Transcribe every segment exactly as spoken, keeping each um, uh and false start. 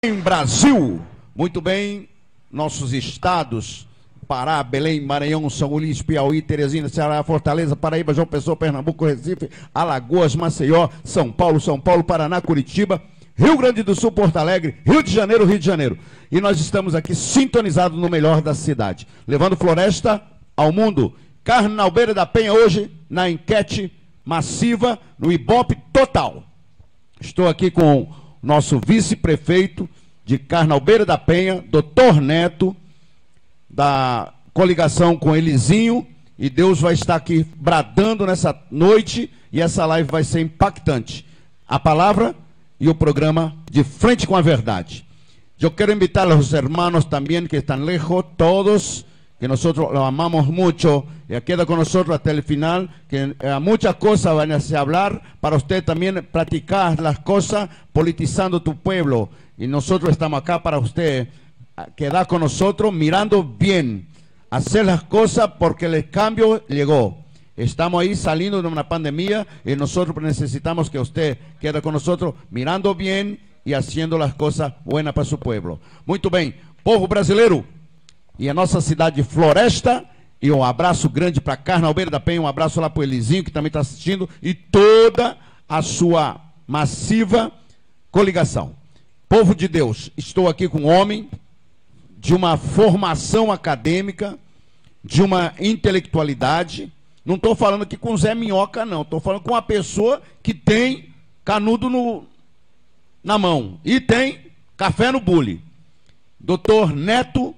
Em Brasil, muito bem, nossos estados, Pará, Belém, Maranhão, São Luís, Piauí, Teresina, Ceará, Fortaleza, Paraíba, João Pessoa, Pernambuco, Recife, Alagoas, Maceió, São Paulo, São Paulo, Paraná, Curitiba, Rio Grande do Sul, Porto Alegre, Rio de Janeiro, Rio de Janeiro. E nós estamos aqui sintonizados no melhor da cidade, levando Floresta ao mundo. Carnalbeira da Penha hoje na enquete massiva no Ibope total. Estou aqui com nosso vice-prefeito de Carnalbeira da Penha, doutor Neto, da coligação com Elizinho, e Deus vai estar aqui bradando nessa noite, e essa live vai ser impactante. A palavra e o programa de Frente com a Verdade. Eu quero invitar a los hermanos também que estão lejos, todos, que nosotros los amamos mucho, y queda con nosotros hasta el final, que eh, muchas cosas van a se hablar, para usted también practicar las cosas, politizando tu pueblo, y nosotros estamos acá para usted, quedar con nosotros mirando bien, hacer las cosas porque el cambio llegó. Estamos ahí saliendo de una pandemia, y nosotros necesitamos que usted quede con nosotros, mirando bien, y haciendo las cosas buenas para su pueblo. Muito bem, povo brasileiro, e a nossa cidade de Floresta, e um abraço grande para Carnalbeira da Penha, um abraço lá para o Elizinho, que também está assistindo, e toda a sua massiva coligação. Povo de Deus, estou aqui com um homem de uma formação acadêmica, de uma intelectualidade. Não estou falando aqui com Zé Minhoca, não. Estou falando com uma pessoa que tem canudo no, na mão e tem café no bule. doutor Neto,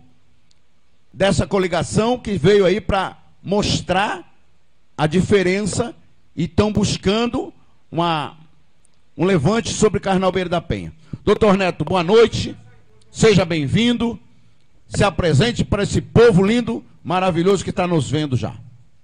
dessa coligação, que veio aí para mostrar a diferença e estão buscando uma, um levante sobre Carnalbeira da Penha. doutor Neto, boa noite, seja bem-vindo, se apresente para esse povo lindo, maravilhoso que está nos vendo já.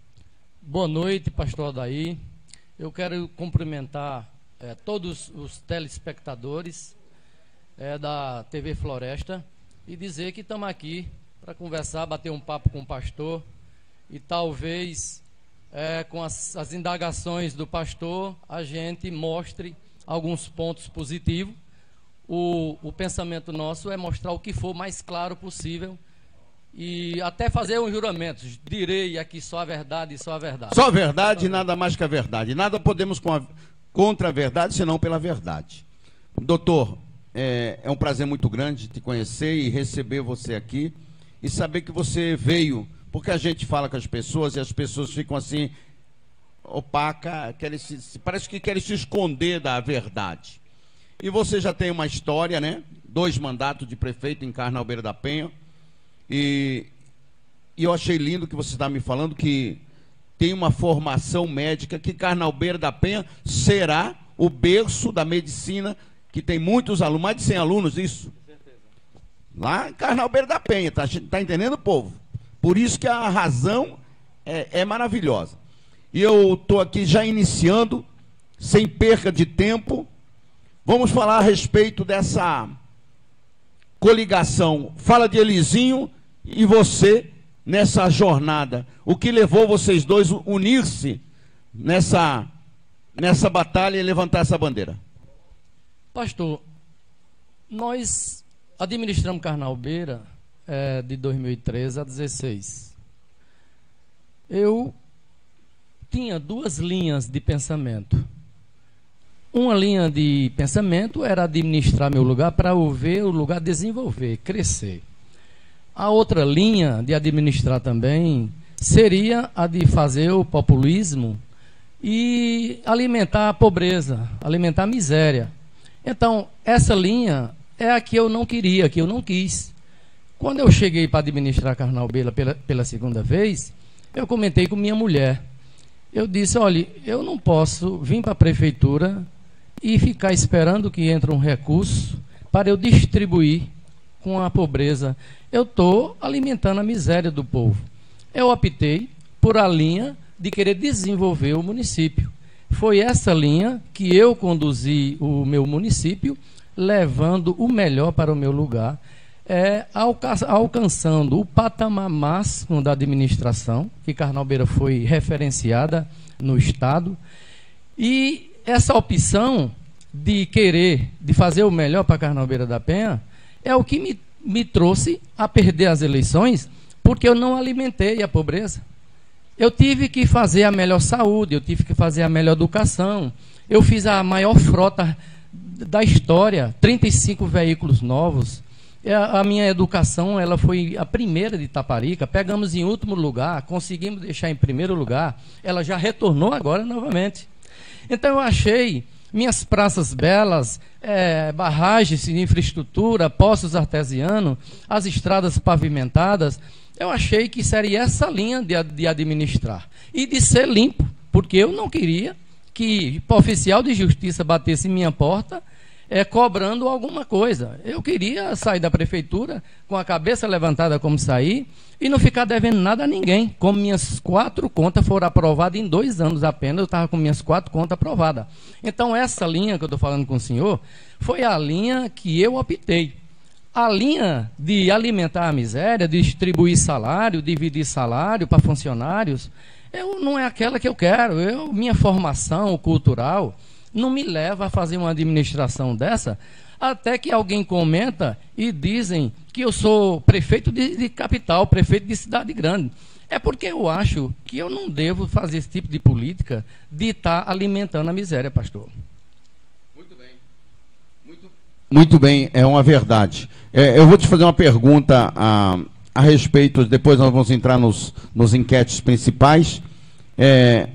Boa noite, pastor Adair. Eu quero cumprimentar é, todos os telespectadores é, da T V Floresta e dizer que estamos aqui para conversar, bater um papo com o pastor e talvez é, com as, as indagações do pastor a gente mostre alguns pontos positivos. O, o pensamento nosso é mostrar o que for mais claro possível e até fazer um juramento. Direi aqui só a verdade e só a verdade. Só a verdade e nada mais que a verdade. Nada podemos com a, contra a verdade, senão pela verdade. Doutor, é, é um prazer muito grande te conhecer e receber você aqui. E saber que você veio, porque a gente fala com as pessoas e as pessoas ficam assim, opaca, querem se, parece que querem se esconder da verdade. E você já tem uma história, né? Dois mandatos de prefeito em Carnalbeira da Penha. E, e eu achei lindo que você está me falando que tem uma formação médica, que Carnalbeira da Penha será o berço da medicina, que tem muitos alunos, mais de cem alunos, isso? Lá em Carnalbeira da Penha, tá, tá entendendo, povo? Por isso que a razão é, é maravilhosa. E eu estou aqui já iniciando, sem perca de tempo. Vamos falar a respeito dessa coligação. Fala de Elizinho e você nessa jornada. O que levou vocês dois a unir-se nessa, nessa batalha e levantar essa bandeira? Pastor, nós administramos Carnalbeira é, de dois mil e treze a dezesseis. Eu tinha duas linhas de pensamento. Uma linha de pensamento era administrar meu lugar para eu ver o lugar desenvolver, crescer. A outra linha de administrar também seria a de fazer o populismo e alimentar a pobreza, alimentar a miséria. Então, essa linha é a que eu não queria, que eu não quis. Quando eu cheguei para administrar Carnalbeira pela, pela segunda vez, eu comentei com minha mulher. Eu disse, olha, eu não posso vir para a prefeitura e ficar esperando que entre um recurso para eu distribuir com a pobreza. Eu estou alimentando a miséria do povo. Eu optei por a linha de querer desenvolver o município. Foi essa linha que eu conduzi o meu município, levando o melhor para o meu lugar, é, alca alcançando o patamar máximo da administração, que Carnalbeira foi referenciada no Estado, e essa opção de querer, de fazer o melhor para Carnalbeira da Penha, é o que me, me trouxe a perder as eleições, porque eu não alimentei a pobreza. Eu tive que fazer a melhor saúde, eu tive que fazer a melhor educação, eu fiz a maior frota da história, trinta e cinco veículos novos. A minha educação, ela foi a primeira de Itaparica, pegamos em último lugar, conseguimos deixar em primeiro lugar, ela já retornou agora novamente. Então eu achei minhas praças belas, é, barragens de infraestrutura, poços artesianos, as estradas pavimentadas, eu achei que seria essa linha de, de administrar e de ser limpo, porque eu não queria que o oficial de justiça batesse em minha porta é, cobrando alguma coisa. Eu queria sair da prefeitura com a cabeça levantada como saí e não ficar devendo nada a ninguém. Como minhas quatro contas foram aprovadas em dois anos apenas, eu estava com minhas quatro contas aprovadas. Então essa linha que eu estou falando com o senhor foi a linha que eu optei. A linha de alimentar a miséria, de distribuir salário, dividir salário para funcionários, eu, não é aquela que eu quero. Eu, minha formação cultural não me leva a fazer uma administração dessa, até que alguém comenta e dizem que eu sou prefeito de, de capital, prefeito de cidade grande. É porque eu acho que eu não devo fazer esse tipo de política de estar alimentando a miséria, pastor. Muito bem. Muito, Muito bem, é uma verdade. É, eu vou te fazer uma pergunta a, a respeito, depois nós vamos entrar nos, nos enquetes principais. É,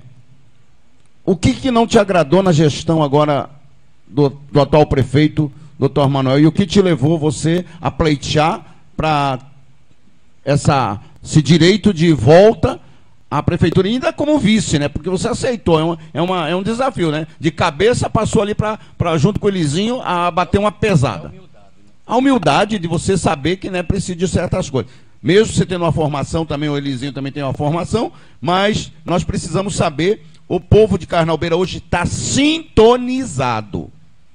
o que, que não te agradou na gestão agora do, do atual prefeito, doutor Manuel, e o que te levou você a pleitear para essa, esse direito de volta à prefeitura, ainda como vice, né? Porque você aceitou, é, uma, é, uma, é um desafio, né? De cabeça passou ali para, junto com o Elizinho, a bater uma pesada. A humildade de você saber que, né, precisa de certas coisas. Mesmo você tendo uma formação, também o Elizinho também tem uma formação, mas nós precisamos saber, o povo de Carnalbeira hoje está sintonizado.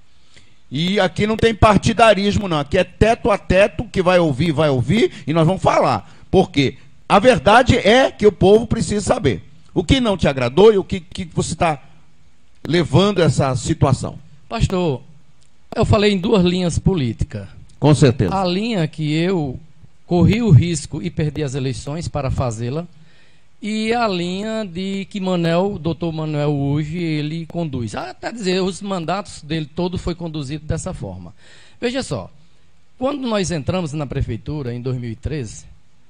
E aqui não tem partidarismo, não. Aqui é teto a teto, que vai ouvir, vai ouvir, e nós vamos falar. Por quê? A verdade é que o povo precisa saber. O que não te agradou e o que, que você está levando essa situação. Pastor, eu falei em duas linhas políticas. Com certeza. A linha que eu corri o risco e perdi as eleições para fazê-la, e a linha de que Manuel, o doutor Manuel hoje, ele conduz. Até dizer, os mandatos dele todo foi conduzido dessa forma. Veja só, quando nós entramos na prefeitura em dois mil e treze,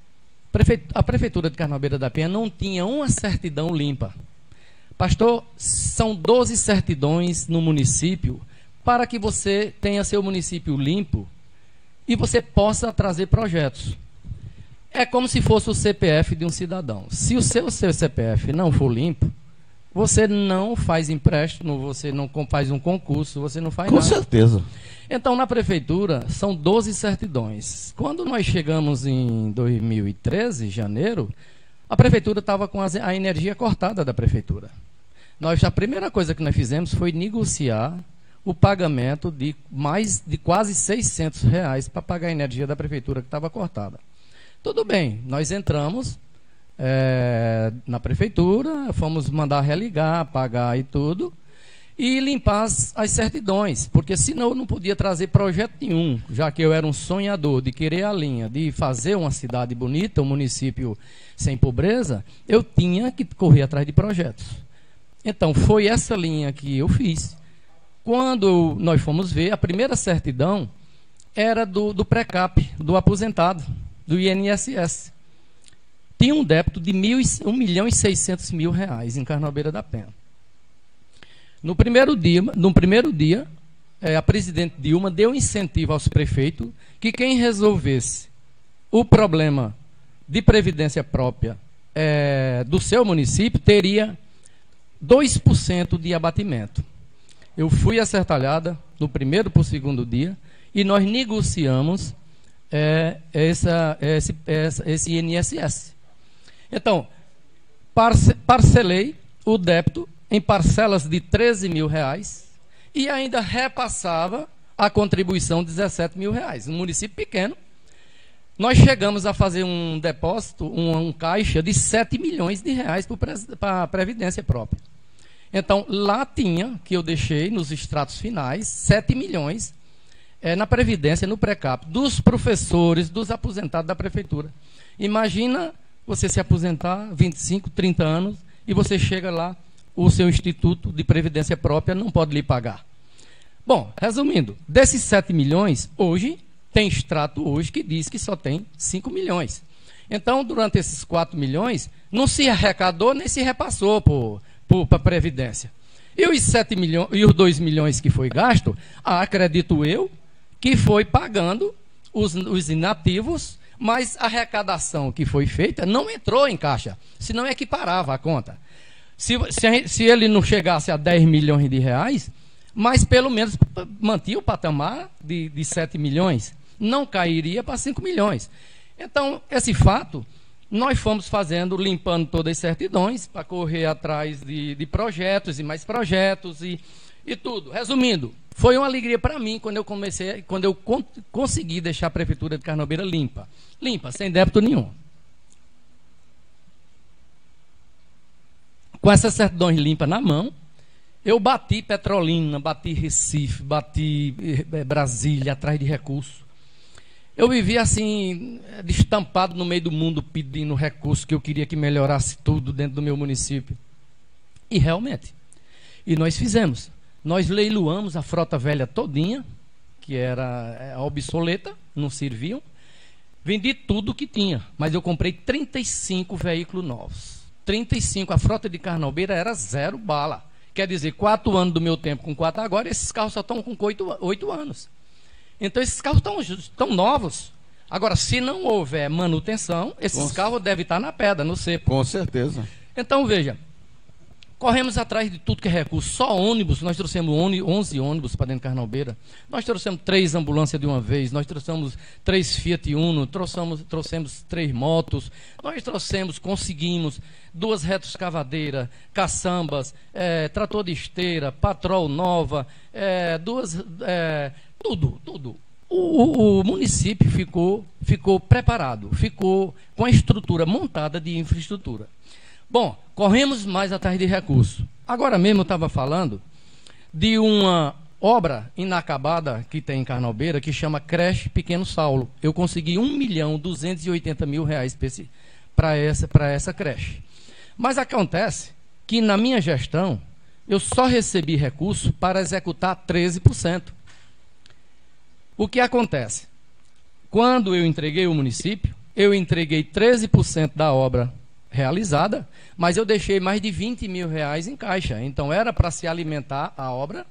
a prefeitura de Carnalbeira da Penha não tinha uma certidão limpa. Pastor, são doze certidões no município para que você tenha seu município limpo e você possa trazer projetos. É como se fosse o C P F de um cidadão. Se o seu, seu C P F não for limpo, você não faz empréstimo, você não faz um concurso, você não faz Com nada. Com certeza. Então, na prefeitura, são doze certidões. Quando nós chegamos em dois mil e treze, janeiro, a prefeitura estava com a energia cortada da prefeitura. Nós, a primeira coisa que nós fizemos foi negociar o pagamento de mais de quase seiscentos reais para pagar a energia da prefeitura que estava cortada. Tudo bem, nós entramos é, na prefeitura, fomos mandar religar, pagar e tudo, e limpar as, as certidões, porque senão eu não podia trazer projeto nenhum, já que eu era um sonhador de querer a linha, de fazer uma cidade bonita, um município sem pobreza, eu tinha que correr atrás de projetos. Então, foi essa linha que eu fiz. Quando nós fomos ver, a primeira certidão era do, do pré-cap, do aposentado, do I N S S. Tinha um débito de um milhão e seiscentos mil reais em Carnalbeira da Penha. No primeiro dia, no primeiro dia é, a presidente Dilma deu incentivo aos prefeitos que quem resolvesse o problema de previdência própria é, do seu município teria dois por cento de abatimento. Eu fui acertalhada no primeiro para o segundo dia e nós negociamos É, essa, esse, essa, esse I N S S. Então, parce, parcelei o débito em parcelas de treze mil reais e ainda repassava a contribuição de dezessete mil reais. Um município pequeno, nós chegamos a fazer um depósito, um, um caixa de sete milhões de reais para a Previdência própria. Então, lá tinha, que eu deixei nos extratos finais, sete milhões é, na Previdência, no pré-cap, dos professores, dos aposentados da Prefeitura. Imagina você se aposentar, vinte e cinco, trinta anos, e você chega lá, o seu Instituto de Previdência Própria não pode lhe pagar. Bom, resumindo, desses sete milhões, hoje, tem extrato hoje que diz que só tem cinco milhões. Então, durante esses quatro milhões, não se arrecadou nem se repassou para a Previdência. E os sete milhões, e os dois milhões que foi gasto, ah, acredito eu, que foi pagando os, os inativos, mas a arrecadação que foi feita não entrou em caixa, senão equiparava a conta. Se, se, se ele não chegasse a dez milhões de reais, mas pelo menos mantinha o patamar de, de sete milhões, não cairia para cinco milhões. Então, esse fato, nós fomos fazendo, limpando todas as certidões, para correr atrás de, de projetos e mais projetos e, e tudo. Resumindo, foi uma alegria para mim quando eu comecei, quando eu con consegui deixar a Prefeitura de Carnaubera limpa. Limpa, sem débito nenhum. Com essas certidões limpas na mão, eu bati Petrolina, bati Recife, bati eh, Brasília, atrás de recursos. Eu vivia assim, destampado no meio do mundo, pedindo recursos, que eu queria que melhorasse tudo dentro do meu município. E realmente, e nós fizemos. Nós leiloamos a frota velha todinha, que era obsoleta, não serviam. Vendi tudo que tinha, mas eu comprei trinta e cinco veículos novos. trinta e cinco, a frota de Carnaubera era zero bala. Quer dizer, quatro anos do meu tempo com quatro agora, esses carros só estão com oito, oito anos. Então, esses carros estão, estão novos. Agora, se não houver manutenção, esses com carros devem estar na pedra, no cepo. Com certeza. Então, veja, corremos atrás de tudo que é recurso. Só ônibus, nós trouxemos onze ônibus para dentro de Carnaubera. Nós trouxemos três ambulâncias de uma vez, nós trouxemos três Fiat Uno, trouxemos, trouxemos três motos, nós trouxemos, conseguimos duas retroescavadeiras, caçambas, é, trator de esteira, patrol nova, é, duas... É, Tudo, tudo. O, o, o município ficou, ficou preparado, ficou com a estrutura montada de infraestrutura. Bom, corremos mais atrás de recursos. Agora mesmo eu estava falando de uma obra inacabada que tem em Carnaubera, que chama Creche Pequeno Saulo. Eu consegui um milhão duzentos e oitenta mil reais para essa, para essa creche. Mas acontece que na minha gestão, eu só recebi recurso para executar treze por cento. O que acontece? Quando eu entreguei o município, eu entreguei treze por cento da obra realizada, mas eu deixei mais de vinte mil reais em caixa. Então era para se alimentar a obra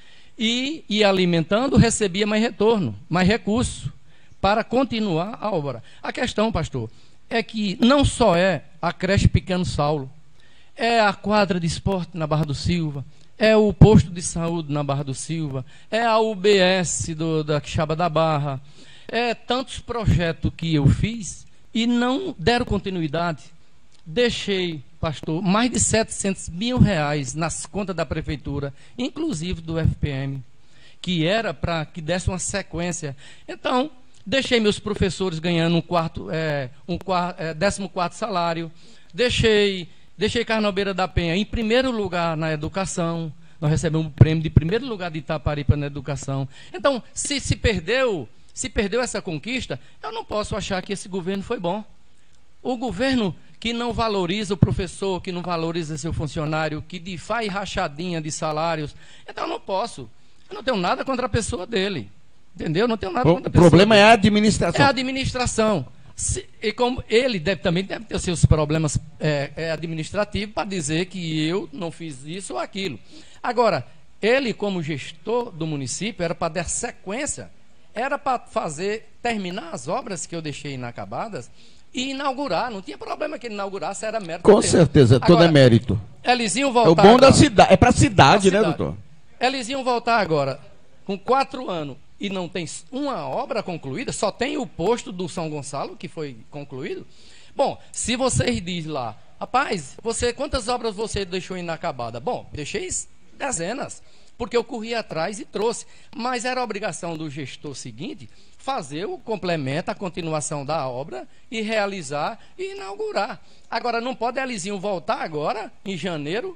e ir alimentando, recebia mais retorno, mais recurso para continuar a obra. A questão, pastor, é que não só é a creche Pequeno Saulo, é a quadra de esporte na Barra do Silva, é o posto de saúde na Barra do Silva, é a U B S do, da Quixaba da Barra, é tantos projetos que eu fiz e não deram continuidade. Deixei, pastor, mais de setecentos mil reais nas contas da prefeitura, inclusive do F P M, que era para que desse uma sequência. Então, deixei meus professores ganhando um quarto, é, um quarto, é, décimo quarto salário, deixei... Deixei Carnaubera da Penha em primeiro lugar na educação. Nós recebemos o prêmio de primeiro lugar de Itaparipa na educação. Então, se se perdeu, se perdeu essa conquista, eu não posso achar que esse governo foi bom. O governo que não valoriza o professor, que não valoriza seu funcionário, que faz rachadinha de salários, então eu não posso. Eu não tenho nada contra a pessoa dele. Entendeu? Não tenho nada o contra a pessoa O problema dele. é a administração. É a administração. Se, e como ele deve, também deve ter seus problemas é, é, administrativos para dizer que eu não fiz isso ou aquilo. Agora, ele como gestor do município era para dar sequência, era para fazer, terminar as obras que eu deixei inacabadas e inaugurar. Não tinha problema que ele inaugurasse, era mérito Com dele. certeza, tudo Agora, é mérito. Elizinho voltar É o bom agora, da cidade, é para a cidade, pra né, cidade. doutor? Elizinho voltar agora, com quatro anos, e não tem uma obra concluída, só tem o posto do São Gonçalo, que foi concluído. Bom, se vocês dizem lá, rapaz, você, quantas obras você deixou inacabada? Bom, deixei dezenas, porque eu corri atrás e trouxe. Mas era obrigação do gestor seguinte fazer o complemento, a continuação da obra e realizar e inaugurar. Agora, não pode Elizinho voltar agora, em janeiro,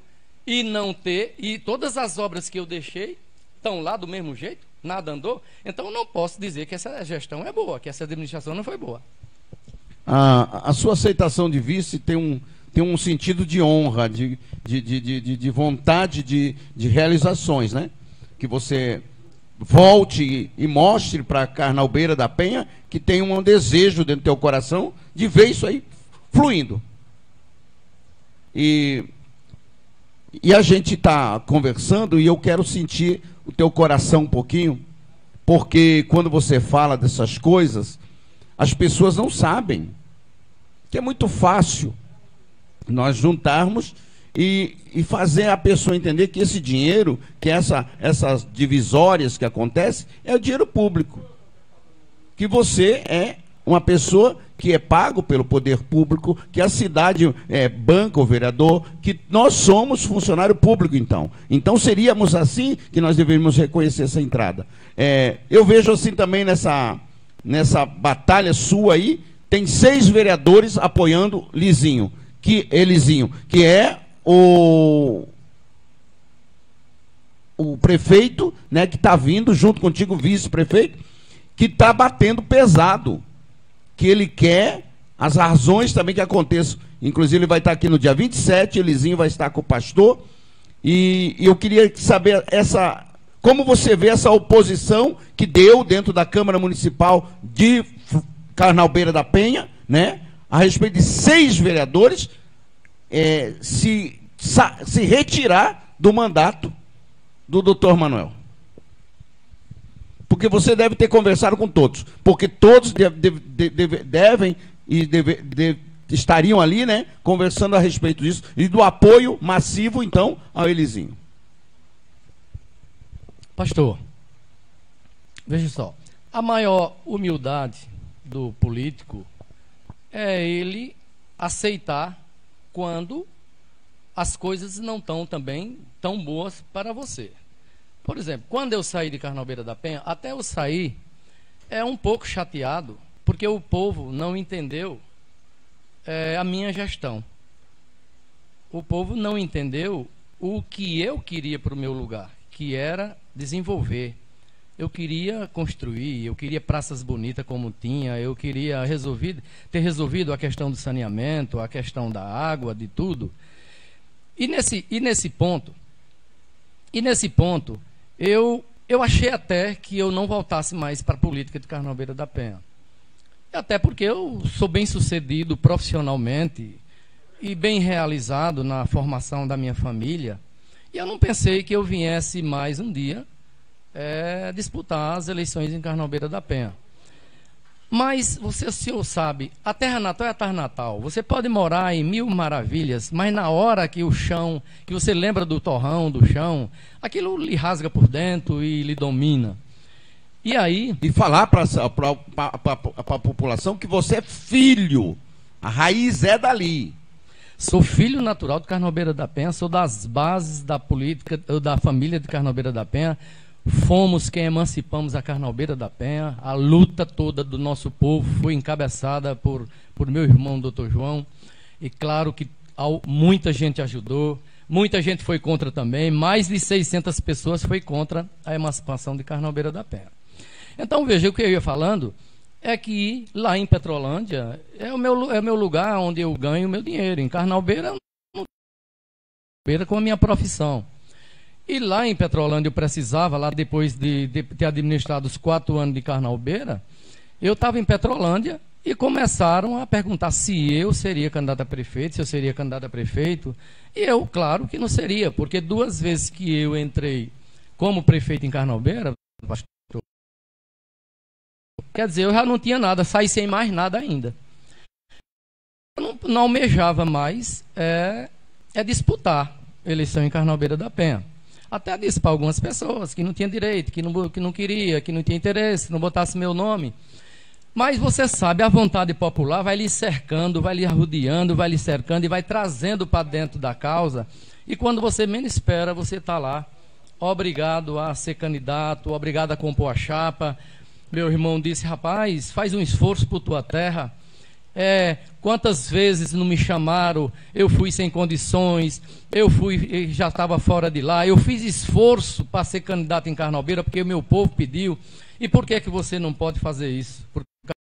e não ter, e todas as obras que eu deixei estão lá do mesmo jeito, nada andou, então eu não posso dizer que essa gestão é boa, que essa administração não foi boa. A, a sua aceitação de vice tem um, tem um sentido de honra, de, de, de, de, de vontade de, de realizações, né? Que você volte e mostre para Carnalbeira da Penha que tem um desejo dentro do teu coração de ver isso aí fluindo. E, e a gente está conversando e eu quero sentir o teu coração um pouquinho, porque quando você fala dessas coisas, as pessoas não sabem que é muito fácil nós juntarmos e, e fazer a pessoa entender que esse dinheiro, que essa, essas divisórias que acontecem, é o dinheiro público. Que você é uma pessoa que é pago pelo poder público, que a cidade é, banca o vereador, que nós somos funcionário público, então. Então seríamos assim que nós deveríamos reconhecer essa entrada. É, eu vejo assim também nessa, nessa batalha sua aí, tem seis vereadores apoiando Lizinho, que, Elizinho, que é o, o prefeito, né, que está vindo junto contigo, vice-prefeito, que está batendo pesado, que ele quer as razões também que aconteçam. Inclusive, ele vai estar aqui no dia vinte e sete, Elizinho vai estar com o pastor, e, e eu queria saber essa, como você vê essa oposição que deu dentro da Câmara Municipal de Carnalbeira da Penha, né, a respeito de seis vereadores é, se, se retirar do mandato do doutor Manuel. Porque você deve ter conversado com todos, porque todos deve, deve, deve, devem e deve, deve, estariam ali, né, conversando a respeito disso e do apoio massivo, então, ao Elizinho. Pastor, veja só, a maior humildade do político é ele aceitar quando as coisas não estão também tão boas para você. Por exemplo, quando eu saí de Carnalbeira da Penha, até eu sair, é um pouco chateado, porque o povo não entendeu é, a minha gestão. O povo não entendeu o que eu queria para o meu lugar, que era desenvolver. Eu queria construir, eu queria praças bonitas como tinha, eu queria resolver, ter resolvido a questão do saneamento, a questão da água, de tudo. E nesse, e nesse ponto, e nesse ponto, eu, eu achei até que eu não voltasse mais para a política de Carnalbeira da Penha. Até porque eu sou bem sucedido profissionalmente e bem realizado na formação da minha família. E eu não pensei que eu viesse mais um dia é, disputar as eleições em Carnalbeira da Penha. Mas você, o senhor sabe, a terra natal é a terra natal. Você pode morar em mil maravilhas, mas na hora que o chão, que você lembra do torrão, do chão, aquilo lhe rasga por dentro e lhe domina. E aí... E falar para a população que você é filho, a raiz é dali. Sou filho natural de Carnalbeira da Penha, sou das bases da política, da família de Carnalbeira da Penha. Fomos quem emancipamos a Carnalbeira da Penha. A luta toda do nosso povo foi encabeçada por, por meu irmão, doutor João. E claro que ao, muita gente ajudou, muita gente foi contra também. Mais de seiscentas pessoas foi contra a emancipação de Carnalbeira da Penha. Então, veja, o que eu ia falando é que lá em Petrolândia é o meu, é o meu lugar onde eu ganho o meu dinheiro. Em Carnalbeira, com a minha profissão. E lá em Petrolândia eu precisava, lá depois de, de ter administrado os quatro anos de Carnalbeira, eu estava em Petrolândia e começaram a perguntar se eu seria candidato a prefeito, se eu seria candidato a prefeito. E eu, claro que não seria, porque duas vezes que eu entrei como prefeito em Carnalbeira, quer dizer, eu já não tinha nada, saí sem mais nada ainda. Eu não, não almejava mais é, é disputar eleição em Carnalbeira da Penha. Até disse para algumas pessoas que não tinha direito, que não, que não queria, que não tinha interesse, não botasse meu nome. Mas você sabe, a vontade popular vai lhe cercando, vai lhe arrodeando, vai lhe cercando e vai trazendo para dentro da causa. E quando você menos espera, você está lá, obrigado a ser candidato, obrigado a compor a chapa. Meu irmão disse, rapaz, faz um esforço por tua terra. É, quantas vezes não me chamaram, eu fui sem condições, eu fui, já estava fora de lá, eu fiz esforço para ser candidato em Carnalbeira, porque o meu povo pediu. E por que que você não pode fazer isso? Porque...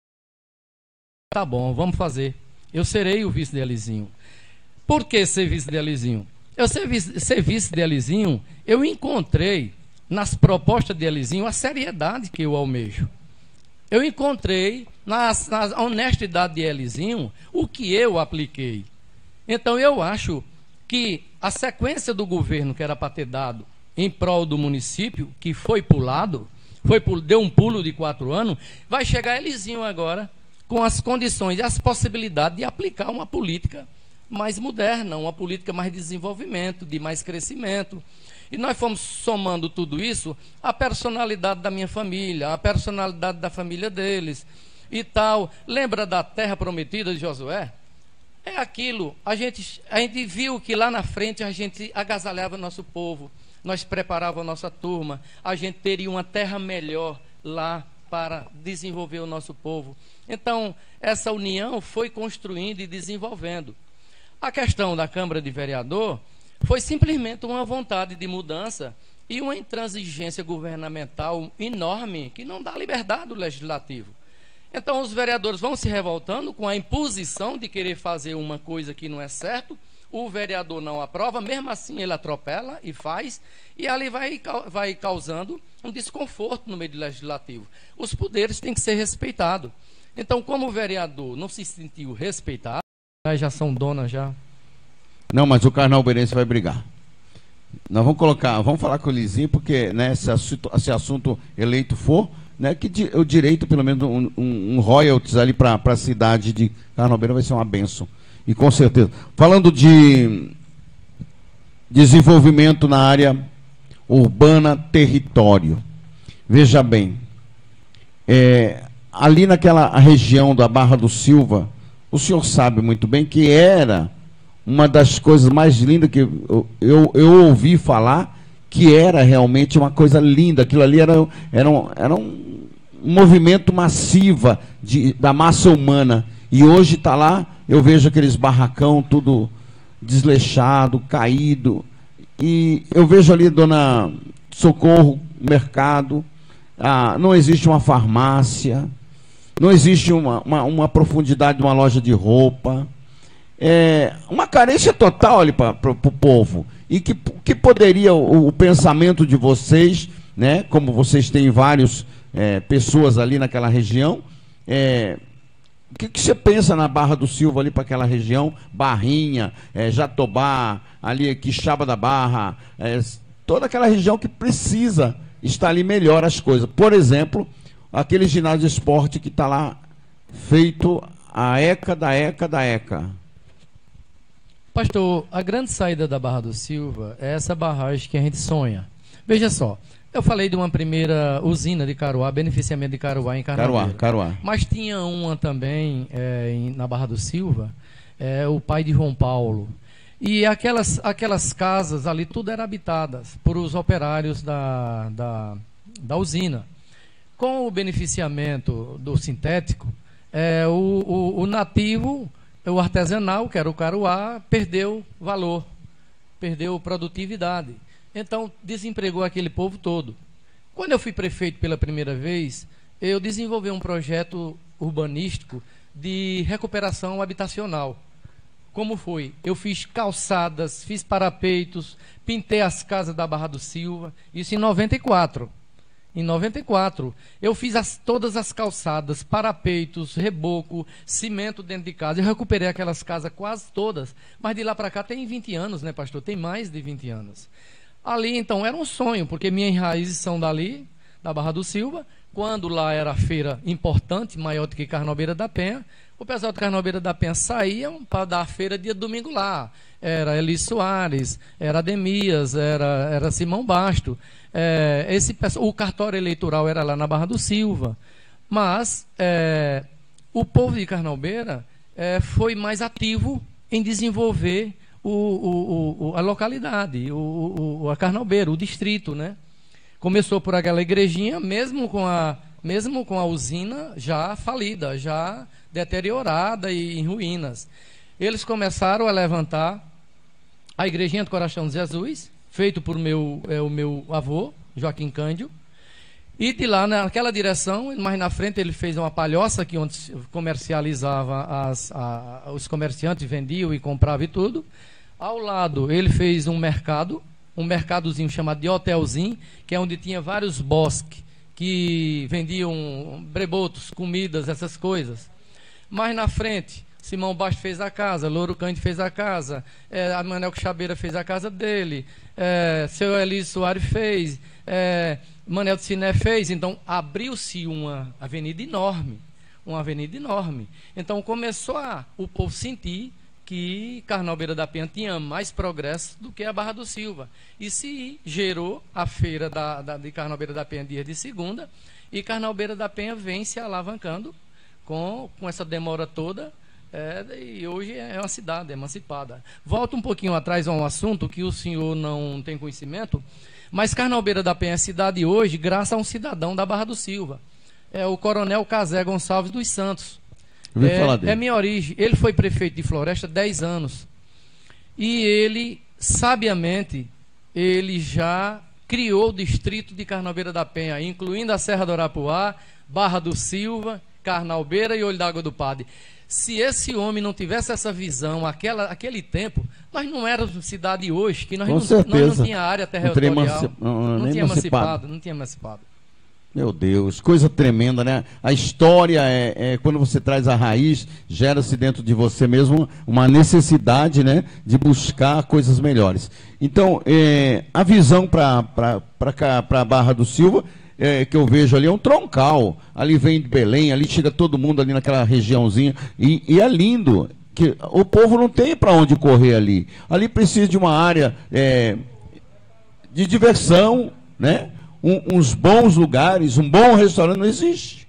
Tá bom, vamos fazer. Eu serei o vice de Elizinho. Por que ser vice de Elizinho? Eu ser vice, ser vice de Elizinho, eu encontrei nas propostas de Elizinho a seriedade que eu almejo. Eu encontrei nas, na honestidade de Elizinho o que eu apliquei. Então eu acho que a sequência do governo que era para ter dado em prol do município, que foi pulado, foi, deu um pulo de quatro anos, vai chegar Elizinho agora com as condições e as possibilidades de aplicar uma política mais moderna, uma política mais de desenvolvimento, de mais crescimento. E nós fomos somando tudo isso, a personalidade da minha família, a personalidade da família deles e tal. Lembra da terra prometida de Josué? É aquilo, a gente, a gente viu que lá na frente a gente agasalhava nosso povo, nós preparávamos a nossa turma, a gente teria uma terra melhor lá para desenvolver o nosso povo. Então, essa união foi construindo e desenvolvendo. A questão da Câmara de Vereador foi simplesmente uma vontade de mudança e uma intransigência governamental enorme que não dá liberdade ao legislativo. Então os vereadores vão se revoltando com a imposição de querer fazer uma coisa que não é certo, o vereador não aprova, mesmo assim ele atropela e faz, e ali vai, vai causando um desconforto no meio do legislativo. Os poderes têm que ser respeitados. Então, como o vereador não se sentiu respeitado, já são donas já. Não, mas o carnalbeirense vai brigar. Nós vamos colocar, vamos falar com o Lizinho, porque, né, se, assunto, se assunto eleito for, né, que di, o direito, pelo menos, um, um, um royalties ali para a cidade de Carnalbeira vai ser uma bênção. E com certeza. Falando de desenvolvimento na área urbana, território. Veja bem, é, ali naquela região da Barra do Silva, o senhor sabe muito bem que era uma das coisas mais lindas que eu, eu, eu ouvi falar, que era realmente uma coisa linda. Aquilo ali era, era, um, era um movimento massivo de, da massa humana. E hoje está lá, eu vejo aqueles barracão tudo desleixado, caído. E eu vejo ali, dona Socorro, mercado, ah, não existe uma farmácia, não existe uma, uma, uma profundidade de uma loja de roupa. É uma carência total ali para o povo. E que, que poderia o, o pensamento de vocês, né, como vocês têm várias é, pessoas ali naquela região, é, o que, que você pensa na Barra do Silva ali para aquela região? Barrinha, é, Jatobá, ali Quixaba da Barra, é, toda aquela região que precisa estar ali melhor as coisas. Por exemplo, aquele ginásio de esporte que está lá feito a ECA da ECA da ECA. Pastor, a grande saída da Barra do Silva é essa barragem que a gente sonha. Veja só, eu falei de uma primeira usina de Caruá, beneficiamento de Caruá em Carnaval. Caruá, Caruá. Mas tinha uma também é, em, na Barra do Silva, é, o pai de João Paulo. E aquelas, aquelas casas ali, tudo eram habitadas por os operários da, da, da usina. Com o beneficiamento do sintético, é, o, o, o nativo... o artesanal, que era o Caruá, perdeu valor, perdeu produtividade. Então, desempregou aquele povo todo. Quando eu fui prefeito pela primeira vez, eu desenvolvi um projeto urbanístico de recuperação habitacional. Como foi? Eu fiz calçadas, fiz parapeitos, pintei as casas da Barra do Silva, isso em noventa e quatro. Em noventa e quatro, eu fiz as, todas as calçadas, parapeitos, reboco, cimento dentro de casa. Eu recuperei aquelas casas quase todas, mas de lá para cá tem vinte anos, né, pastor? Tem mais de vinte anos. Ali, então, era um sonho, porque minhas raízes são dali, da Barra do Silva. Quando lá era feira importante, maior do que Carnalbeira da Penha, o pessoal de Carnalbeira da Penha saíam para dar a feira dia de domingo lá. Era Eli Soares, era Ademias, era, era Simão Basto. É, esse, o cartório eleitoral era lá na Barra do Silva. Mas é, o povo de Carnalbeira é, foi mais ativo em desenvolver o, o, o, a localidade, o, o, a Carnalbeira, o distrito, né? Começou por aquela igrejinha, mesmo com a mesmo com a usina já falida, já deteriorada e em ruínas. Eles começaram a levantar a Igrejinha do Coração de Jesus, feito por meu, é, o meu avô, Joaquim Cândido, e de lá, naquela direção, mais na frente, ele fez uma palhoça aqui onde comercializava, as, a, os comerciantes vendiam e compravam e tudo. Ao lado, ele fez um mercado, um mercadozinho chamado de Hotelzinho, que é onde tinha vários bosques, que vendiam brebotos, comidas, essas coisas. Mais na frente, Simão Bastos fez a casa, Louro Cândido fez a casa, é, a Manel Chabeira fez a casa dele, é, seu Elísio Soares fez, é, Manel de Siné fez. Então abriu-se uma avenida enorme, uma avenida enorme. Então começou a, o povo sentir que Carnaubera da Penha tinha mais progresso do que a Barra do Silva. E se gerou a feira da, da, de Carnaubera da Penha dia de segunda, e Carnaubera da Penha vem se alavancando com, com essa demora toda. É, e hoje é uma cidade emancipada. Volto um pouquinho atrás a um assunto que o senhor não tem conhecimento, mas Carnaubera da Penha é cidade hoje graças a um cidadão da Barra do Silva, é o Coronel Casé Gonçalves dos Santos. É, é minha origem. Ele foi prefeito de Floresta há dez anos e ele, sabiamente, ele já criou o distrito de Carnaubera da Penha, incluindo a Serra do Arapuá, Barra do Silva, Carnaubera e Olho d'Água do Padre. Se esse homem não tivesse essa visão, aquela, aquele tempo, nós não éramos cidade hoje, que nós, não, nós não tinha área territorial, não, emanci... não, não, não tinha emancipado, emancipado, não tinha emancipado. Meu Deus, coisa tremenda, né? A história, é, é quando você traz a raiz, gera-se dentro de você mesmo uma necessidade, né, de buscar coisas melhores. Então, é, a visão para a Barra do Silva, É, que eu vejo ali é um troncal, ali vem de Belém, ali chega todo mundo ali naquela regiãozinha, e, e é lindo, que o povo não tem para onde correr ali, ali precisa de uma área é, de diversão, né? Um, uns bons lugares, um bom restaurante, não existe,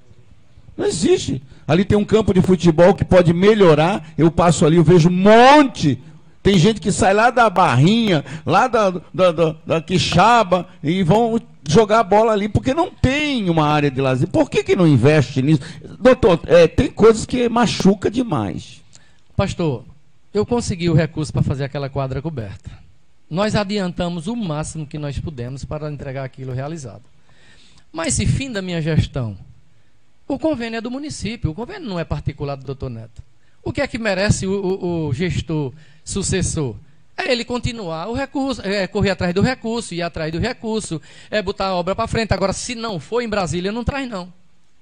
não existe, ali tem um campo de futebol que pode melhorar, eu passo ali, eu vejo um monte. Tem gente que sai lá da Barrinha, lá da, da, da, da Quixaba, e vão jogar bola ali, porque não tem uma área de lazer. Por que que não investe nisso? Doutor, é, tem coisas que machuca demais. Pastor, eu consegui o recurso para fazer aquela quadra coberta. Nós adiantamos o máximo que nós pudemos para entregar aquilo realizado. Mas se fim da minha gestão, o convênio é do município, o convênio não é particular do doutor Neto. O que é que merece o, o, o gestor sucessor? É ele continuar o recurso, é correr atrás do recurso, ir atrás do recurso, é botar a obra para frente. Agora, se não for em Brasília, não traz não.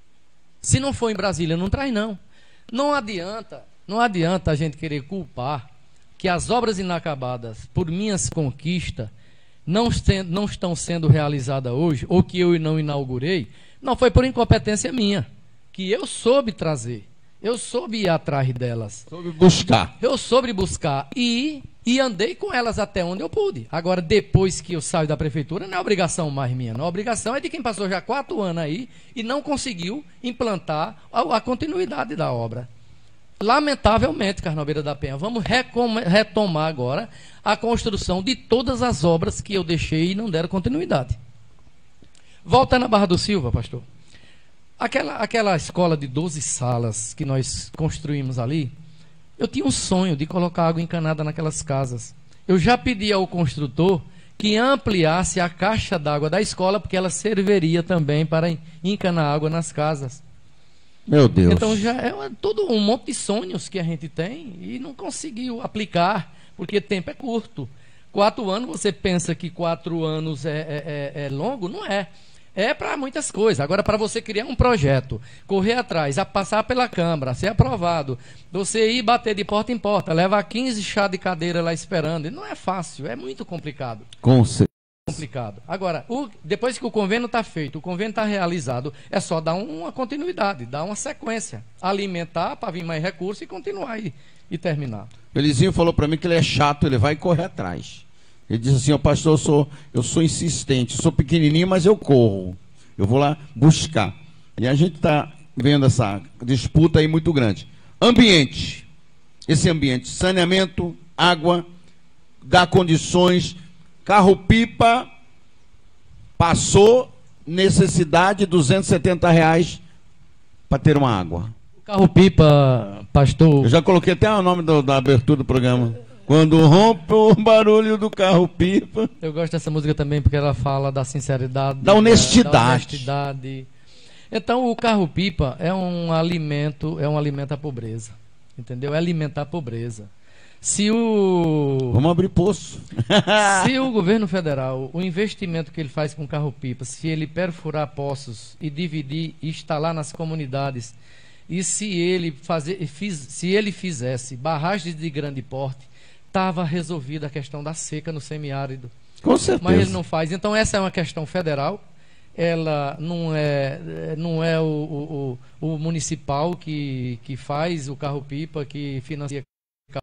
Se não for em Brasília, não traz não. Não adianta, não adianta a gente querer culpar que as obras inacabadas, por minhas conquistas, não, não estão sendo realizadas hoje, ou que eu não inaugurei, não foi por incompetência minha, que eu soube trazer. Eu soube ir atrás delas. Soube buscar. Eu soube buscar e, e andei com elas até onde eu pude. Agora, depois que eu saio da prefeitura, não é obrigação mais minha. Não. A obrigação é de quem passou já quatro anos aí e não conseguiu implantar a, a continuidade da obra. Lamentavelmente, Carnaubera da Penha, vamos retomar agora a construção de todas as obras que eu deixei e não deram continuidade. Volta na Barra do Silva, pastor. Aquela, aquela escola de doze salas que nós construímos ali, eu tinha um sonho de colocar água encanada naquelas casas. Eu já pedi ao construtor que ampliasse a caixa d'água da escola, porque ela serviria também para encanar água nas casas. Meu Deus. Então já é uma, todo um monte de sonhos que a gente tem e não conseguiu aplicar, porque tempo é curto. Quatro anos, você pensa que quatro anos é, é, é, é longo? Não é. É para muitas coisas. Agora, para você criar um projeto, correr atrás, a passar pela Câmara, ser aprovado, você ir bater de porta em porta, levar quinze chá de cadeira lá esperando, não é fácil, é muito complicado. Com certeza. Complicado. Agora, o, depois que o convênio está feito, o convênio está realizado, é só dar uma continuidade, dar uma sequência, alimentar para vir mais recursos e continuar e, e terminar. Elizinho falou para mim que ele é chato, ele vai correr atrás. Ele diz assim, ó, pastor, eu sou, eu sou insistente, sou pequenininho, mas eu corro. Eu vou lá buscar. E a gente está vendo essa disputa aí muito grande. Ambiente. Esse ambiente, saneamento, água, dá condições, carro-pipa, passou, necessidade de duzentos e setenta reais para ter uma água. Carro-pipa, pastor. Eu já coloquei até o nome do, da abertura do programa. Quando rompe o barulho do carro-pipa. Eu gosto dessa música também porque ela fala da sinceridade, da honestidade. Da, da honestidade. Então, o carro-pipa é um alimento, é um alimento à pobreza. Entendeu? É alimentar a pobreza. Se o Vamos abrir poço. Se o governo federal, o investimento que ele faz com carro-pipa, se ele perfurar poços e dividir e instalar nas comunidades, e se ele fazer, fiz, se ele fizesse barragens de grande porte, estava resolvida a questão da seca no semiárido. Com certeza. Mas ele não faz. Então essa é uma questão federal. Ela não é, não é o, o, o municipal que, que faz o carro-pipa, que financia a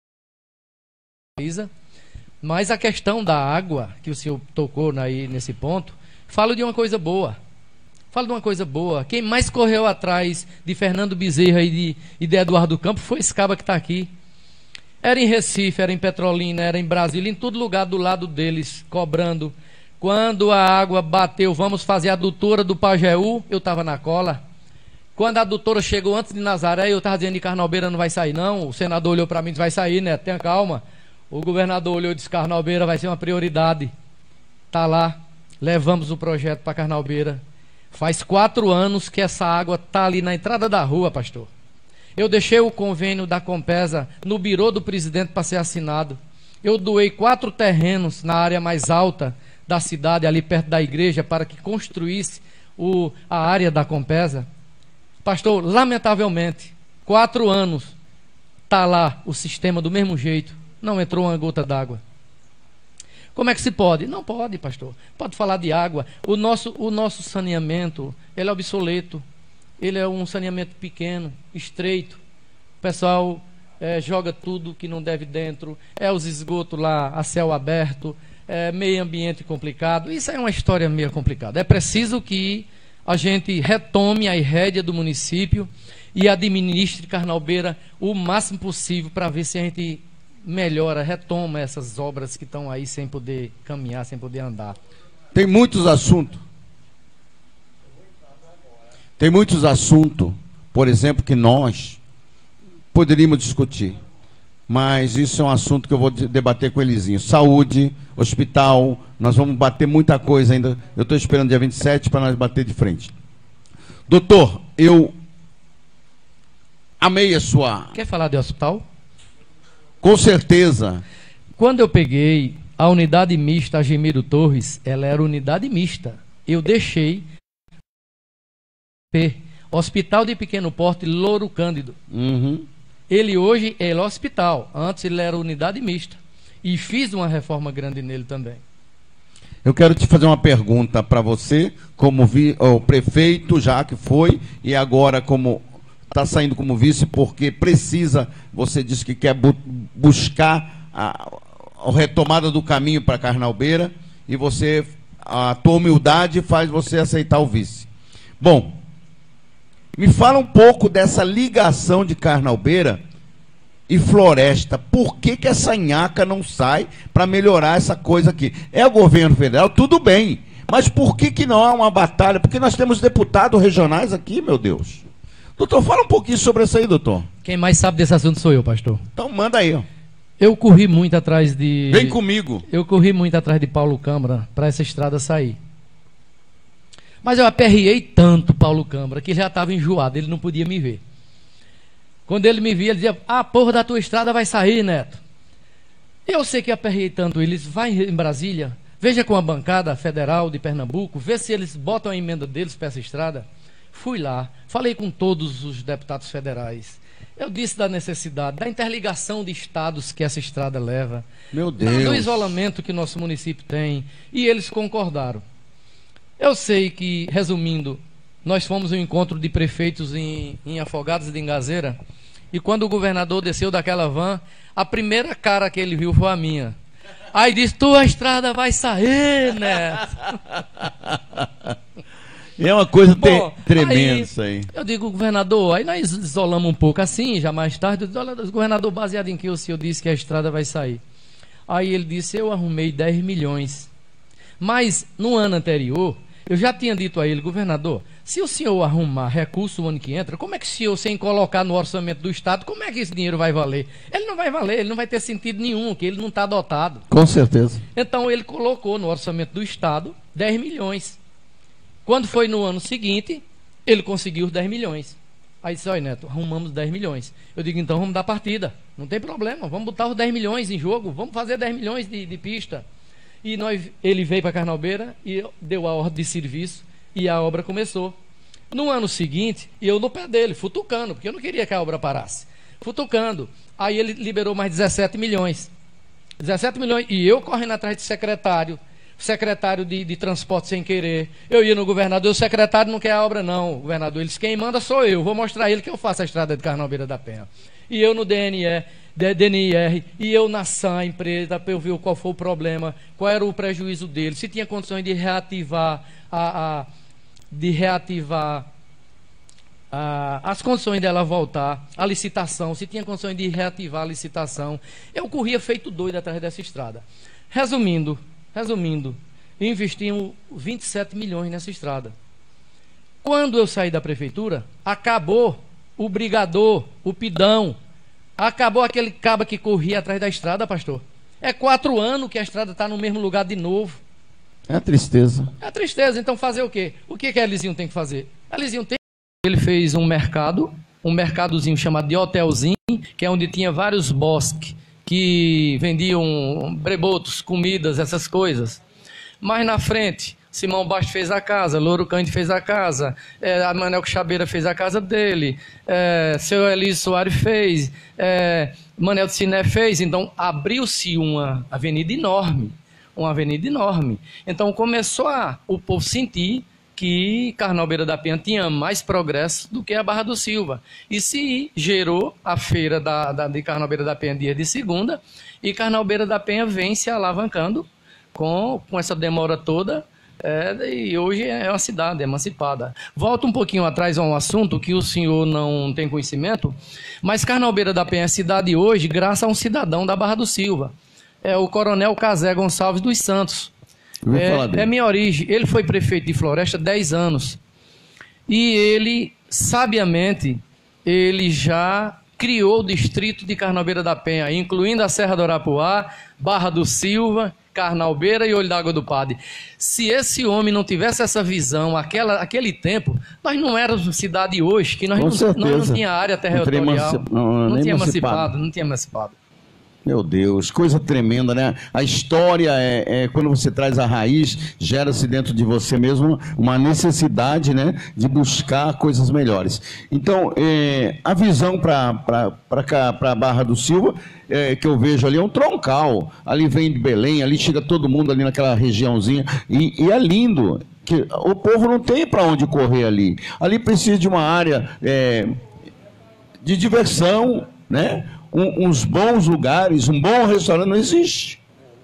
camisa. Mas a questão da água, que o senhor tocou aí nesse ponto, falo de uma coisa boa. Falo de uma coisa boa. Quem mais correu atrás de Fernando Bezerra e de, e de Eduardo Campos foi esse caba que está aqui. Era em Recife, era em Petrolina, era em Brasília, em todo lugar do lado deles, cobrando. Quando a água bateu, vamos fazer a adutora do Pajeú, eu estava na cola. Quando a adutora chegou antes de Nazaré, eu estava dizendo que Carnalbeira não vai sair não. O senador olhou para mim e disse, vai sair, né? Tenha calma. O governador olhou e disse, Carnalbeira vai ser uma prioridade. Está lá, levamos o projeto para Carnalbeira. Faz quatro anos que essa água está ali na entrada da rua, pastor. Eu deixei o convênio da Compesa no birô do presidente para ser assinado. Eu doei quatro terrenos na área mais alta da cidade, ali perto da igreja, para que construísse o, a área da Compesa. Pastor, lamentavelmente, quatro anos, está lá o sistema do mesmo jeito, não entrou uma gota d'água. Como é que se pode? Não pode, pastor. Pode falar de água. O nosso, o nosso saneamento, ele é obsoleto. Ele é um saneamento pequeno, estreito. O pessoal é, joga tudo que não deve dentro. É os esgotos lá a céu aberto. É meio ambiente complicado. Isso é uma história meio complicada. É preciso que a gente retome a rédea do município e administre Carnalbeira o máximo possível para ver se a gente melhora, retoma essas obras que estão aí sem poder caminhar, sem poder andar. Tem muitos assuntos. Tem muitos assuntos, por exemplo, que nós poderíamos discutir. Mas isso é um assunto que eu vou debater com o Elizinho. Saúde, hospital, nós vamos bater muita coisa ainda. Eu estou esperando dia vinte e sete para nós bater de frente. Doutor, eu amei a sua... Quer falar de hospital? Com certeza. Quando eu peguei a unidade mista Gemiro Torres, ela era unidade mista. Eu deixei P, Hospital de Pequeno Porte Louro Cândido. Uhum. Ele hoje é hospital. Antes ele era unidade mista. E fiz uma reforma grande nele também. Eu quero te fazer uma pergunta para você, como vi, o prefeito já que foi, e agora como está saindo como vice, porque precisa, você disse que quer bu buscar a, a retomada do caminho para Carnalbeira, e você, a tua humildade faz você aceitar o vice. Bom, me fala um pouco dessa ligação de Carnalbeira e Floresta. Por que que essa nhaca não sai para melhorar essa coisa aqui? É o governo federal, tudo bem, mas por que que não há uma batalha? Porque nós temos deputados regionais aqui, meu Deus. Doutor, fala um pouquinho sobre isso aí, doutor. Quem mais sabe desse assunto sou eu, pastor. Então manda aí, ó. Eu corri muito atrás de... Vem comigo. Eu corri muito atrás de Paulo Câmara para essa estrada sair. Mas eu aperriei tanto Paulo Câmara que ele já estava enjoado, ele não podia me ver. Quando ele me via, ele dizia, ah, porra da tua estrada vai sair, Neto. Eu sei que aperriei tanto eles, vai em Brasília, veja com a bancada federal de Pernambuco, vê se eles botam a emenda deles para essa estrada. Fui lá, falei com todos os deputados federais. Eu disse da necessidade, da interligação de estados que essa estrada leva. Meu Deus. Do isolamento que nosso município tem. E eles concordaram. Eu sei que, resumindo, nós fomos ao encontro de prefeitos em, em Afogados de Engazeira. E quando o governador desceu daquela van, a primeira cara que ele viu foi a minha. Aí disse, tua estrada vai sair, Neto. É uma coisa Bom, tremenda isso aí. Eu digo, governador, aí nós isolamos um pouco assim, já mais tarde, eu disse, governador, baseado em que o senhor disse que a estrada vai sair? Aí ele disse, eu arrumei dez milhões. Mas, no ano anterior, Eu já tinha dito a ele, governador, se o senhor arrumar recurso o ano que entra, como é que o senhor, sem colocar no orçamento do Estado, como é que esse dinheiro vai valer? Ele não vai valer, ele não vai ter sentido nenhum, que ele não está dotado. Com certeza. Então ele colocou no orçamento do Estado dez milhões. Quando foi no ano seguinte, ele conseguiu os dez milhões. Aí disse, olha Neto, arrumamos dez milhões. Eu digo, então vamos dar partida. Não tem problema, vamos botar os dez milhões em jogo, vamos fazer dez milhões de, de pista. E nós, ele veio para Carnalbeira e deu a ordem de serviço e a obra começou. No ano seguinte, eu no pé dele, futucando, porque eu não queria que a obra parasse. Futucando. Aí ele liberou mais dezessete milhões. dezessete milhões. E eu correndo atrás de secretário, secretário de, de transporte sem querer. Eu ia no governador, o secretário não quer a obra não, governador. Ele disse, quem manda sou eu, vou mostrar a ele que eu faço a estrada de Carnalbeira da Penha. E eu no D N E, D N I R, e eu na S A M, empresa, para eu ver qual foi o problema, qual era o prejuízo dele, se tinha condições de reativar a, a de reativar a, as condições dela voltar, a licitação, se tinha condições de reativar a licitação. Eu corria feito doido atrás dessa estrada. Resumindo, resumindo, investimos vinte e sete milhões nessa estrada. Quando eu saí da prefeitura, acabou o brigador, o pidão, acabou aquele caba que corria atrás da estrada, pastor. É quatro anos que a estrada está no mesmo lugar de novo. É tristeza. É tristeza. Então fazer o quê? O que que a Elizinho tem que fazer? A Elizinho tem... Ele fez um mercado, um mercadozinho chamado de Hotelzinho, que é onde tinha vários bosques que vendiam brebotos, comidas, essas coisas. Mais na frente, Simão Bastos fez a casa, Louro Cândido fez a casa, é, a Manel Chabeira fez a casa dele, é, seu Elísio Soares fez, é, Manel de Siné fez. Então abriu-se uma avenida enorme, uma avenida enorme. Então começou a, o povo sentir que Carnalbeira da Penha tinha mais progresso do que a Barra do Silva. E se gerou a feira da, da, de Carnalbeira da Penha dia de segunda, e Carnalbeira da Penha vem se alavancando com, com essa demora toda. É, e hoje é uma cidade emancipada. Volto um pouquinho atrás a um assunto que o senhor não tem conhecimento, mas Carnalbeira da Penha é cidade hoje graças a um cidadão da Barra do Silva, é o Coronel Casé Gonçalves dos Santos. É, é minha origem. Ele foi prefeito de Floresta há dez anos e ele, sabiamente, ele já criou o distrito de Carnalbeira da Penha, incluindo a Serra do Arapuá, Barra do Silva, Carnalbeira e Olho d'Água do Padre. Se esse homem não tivesse essa visão, aquela, aquele tempo, nós não éramos cidade hoje, que nós, não, nós não tinha área territorial, não, não tinha emancipado, não tinha emancipado. Meu Deus, coisa tremenda, né? A história é, é quando você traz a raiz, gera-se dentro de você mesmo uma necessidade, né, de buscar coisas melhores. Então, é, a visão para a Barra do Silva, é, que eu vejo ali, é um troncal. Ali vem de Belém, ali chega todo mundo ali naquela regiãozinha, e, e é lindo. Que o povo não tem para onde correr ali. Ali precisa de uma área é, de diversão, né? Um, uns bons lugares, um bom restaurante, não existe.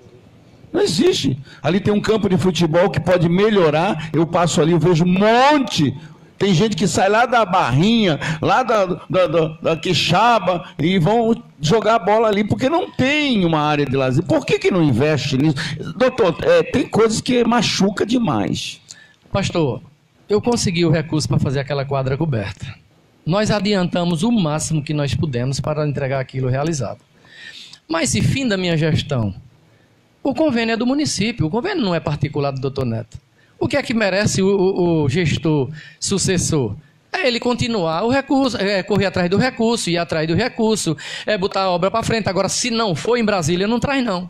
Não existe. Ali tem um campo de futebol que pode melhorar. Eu passo ali, eu vejo um monte. Tem gente que sai lá da Barrinha, lá da, da, da, da Quixaba, e vão jogar bola ali, porque não tem uma área de lazer. Por que que não investe nisso? Doutor, é, tem coisas que machuca demais. Pastor, eu consegui o recurso para fazer aquela quadra coberta. Nós adiantamos o máximo que nós pudemos para entregar aquilo realizado. Mas se fim da minha gestão, o convênio é do município, o convênio não é particular do doutor Neto. O que é que merece o, o, o gestor sucessor? É ele continuar o recurso, é correr atrás do recurso, ir atrás do recurso, é botar a obra para frente. Agora, se não for em Brasília, não traz não.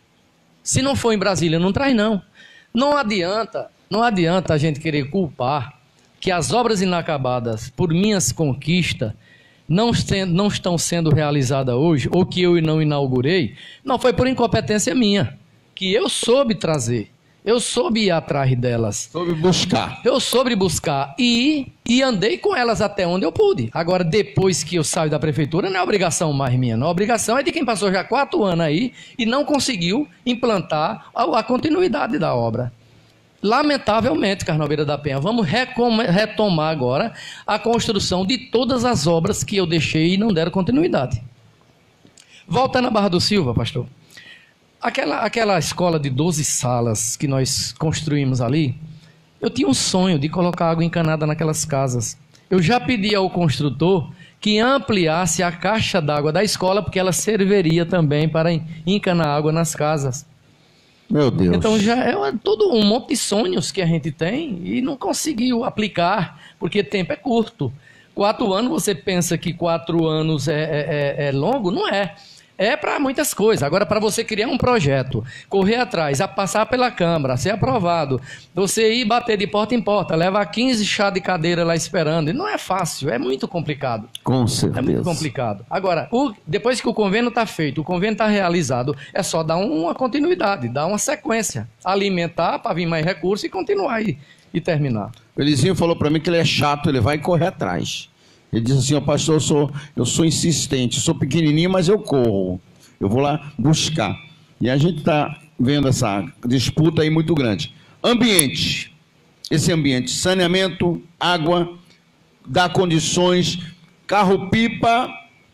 Se não for em Brasília, não traz não. Não adianta, não adianta a gente querer culpar que as obras inacabadas por minhas conquistas não, sendo, não estão sendo realizadas hoje, ou que eu não inaugurei, não foi por incompetência minha, que eu soube trazer, eu soube ir atrás delas. Soube buscar. Eu soube buscar e, e andei com elas até onde eu pude. Agora, depois que eu saio da prefeitura, não é obrigação mais minha, não. A obrigação é de quem passou já quatro anos aí e não conseguiu implantar a, a continuidade da obra. Lamentavelmente, Carnalbeira da Penha, vamos retomar agora a construção de todas as obras que eu deixei e não deram continuidade. Voltando à Barra do Silva, pastor. Aquela, aquela escola de doze salas que nós construímos ali, Eu tinha um sonho de colocar água encanada naquelas casas. Eu já pedi ao construtor que ampliasse a caixa d'água da escola, porque ela serviria também para encanar água nas casas. Meu Deus. Então já é todo um monte de sonhos que a gente tem e não conseguiu aplicar, porque tempo é curto. Quatro anos, você pensa que quatro anos é, é, é longo? Não é. É para muitas coisas. Agora, para você criar um projeto, correr atrás, a passar pela Câmara, ser aprovado, você ir bater de porta em porta, levar quinze chá de cadeira lá esperando, e não é fácil, é muito complicado. Com certeza. É muito complicado. Agora, o, depois que o convênio está feito, o convênio está realizado, é só dar uma continuidade, dar uma sequência, alimentar para vir mais recursos e continuar aí e terminar. O Elizinho falou para mim que ele é chato, ele vai correr atrás. Ele disse assim, ó, pastor, eu sou, eu sou insistente, sou pequenininho, mas eu corro. Eu vou lá buscar. E a gente está vendo essa disputa aí muito grande. Ambiente. Esse ambiente, saneamento, água, dá condições. Carro-pipa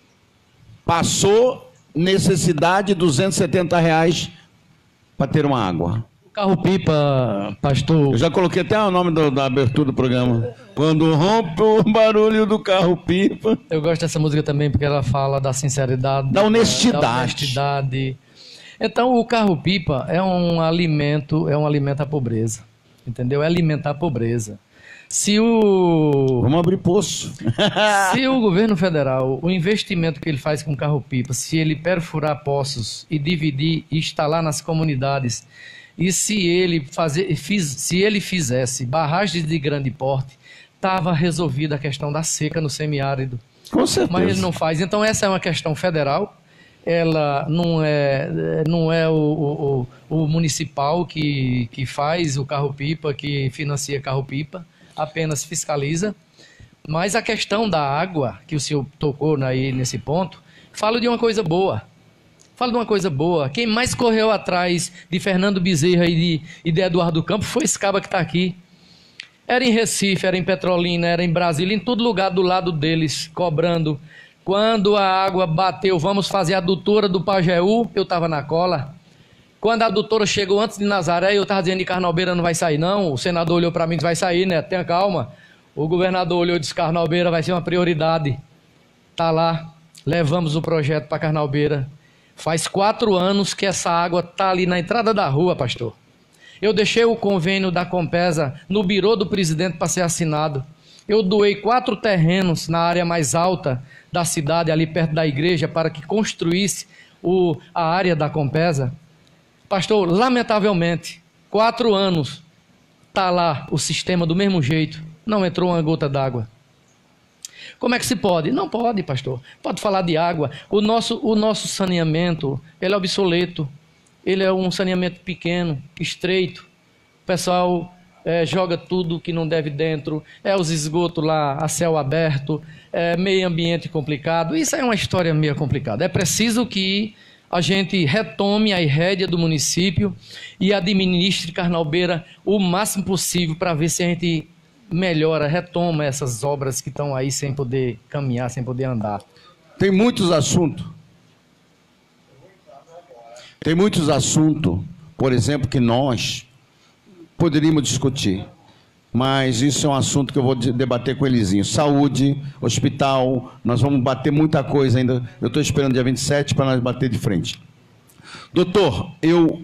passou necessidade de duzentos e setenta reais para ter uma água. Carro-pipa, pastor... Eu já coloquei até o nome do, da abertura do programa. Quando rompe o barulho do carro-pipa. Eu gosto dessa música também porque ela fala da sinceridade. Da honestidade. Da honestidade. Então, o carro-pipa é um alimento, é um alimento à pobreza. Entendeu? É alimentar a pobreza. Se o... Vamos abrir poço. Se o governo federal, o investimento que ele faz com o carro-pipa, se ele perfurar poços e dividir e instalar nas comunidades... E se ele, fazer, fiz, se ele fizesse barragens de grande porte, estava resolvida a questão da seca no semiárido. Com certeza. Mas ele não faz. Então essa é uma questão federal. Ela não é, não é o, o, o municipal que, que faz o carro-pipa, que financia carro-pipa, apenas fiscaliza. Mas a questão da água, que o senhor tocou aí nesse ponto, falo de uma coisa boa. Fala de uma coisa boa. Quem mais correu atrás de Fernando Bezerra e de, e de Eduardo Campos foi esse caba que está aqui. Era em Recife, era em Petrolina, era em Brasília, em todo lugar do lado deles, cobrando. Quando a água bateu, vamos fazer a adutora do Pajeú, eu estava na cola. Quando a adutora chegou antes de Nazaré, eu estava dizendo que Carnalbeira não vai sair não. O senador olhou para mim e disse, vai sair, né? Tenha calma. O governador olhou e disse, Carnalbeira vai ser uma prioridade. Está lá, levamos o projeto para Carnalbeira. Faz quatro anos que essa água está ali na entrada da rua, pastor. Eu deixei o convênio da Compesa no birô do presidente para ser assinado. Eu doei quatro terrenos na área mais alta da cidade, ali perto da igreja, para que construísse o, a área da Compesa. Pastor, lamentavelmente, quatro anos, está lá o sistema do mesmo jeito, não entrou uma gota d'água. Como é que se pode? Não pode, pastor. Pode falar de água. O nosso, o nosso saneamento, ele é obsoleto. Ele é um saneamento pequeno, estreito. O pessoal é, joga tudo que não deve dentro. É os esgotos lá a céu aberto. É meio ambiente complicado. Isso é uma história meio complicada. É preciso que a gente retome a rédea do município e administre Carnalbeira o máximo possível para ver se a gente... melhora, retoma essas obras que estão aí sem poder caminhar, sem poder andar. Tem muitos assuntos. Tem muitos assuntos, por exemplo, que nós poderíamos discutir. Mas isso é um assunto que eu vou debater com o Elizinho. Saúde, hospital, nós vamos bater muita coisa ainda. Eu estou esperando dia vinte e sete para nós bater de frente. Doutor, eu